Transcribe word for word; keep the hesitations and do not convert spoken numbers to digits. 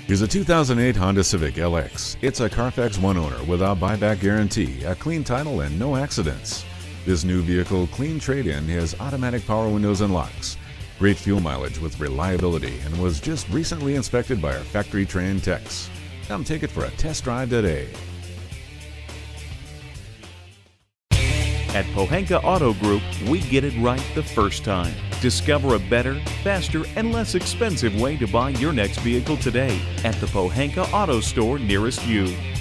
Here's a two thousand eight Honda Civic L X. It's a Carfax One owner with a buyback guarantee, a clean title, and no accidents. This new vehicle clean trade-in has automatic power windows and locks, great fuel mileage with reliability, and was just recently inspected by our factory-trained techs. Come take it for a test drive today. At Pohanka Auto Group, we get it right the first time. Discover a better, faster, and less expensive way to buy your next vehicle today at the Pohanka Auto Store nearest you.